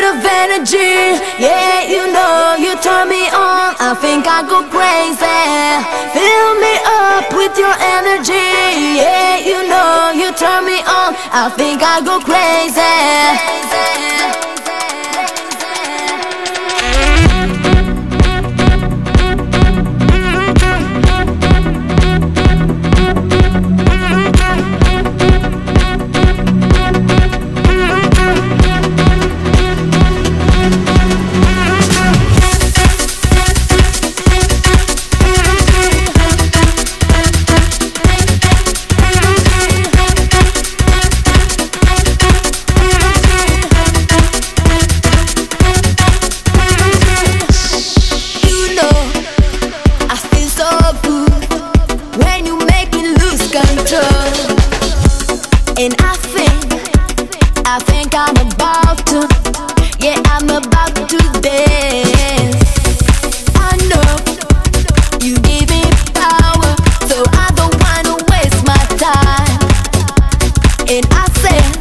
of energy. Yeah, you know, you turn me on. I think I go crazy. Fill me up with your energy. Yeah, you know, you turn me on. I think I go crazy. And I think I'm about to, yeah, I'm about to dance. I know you give me power, so I don't wanna waste my time. And I say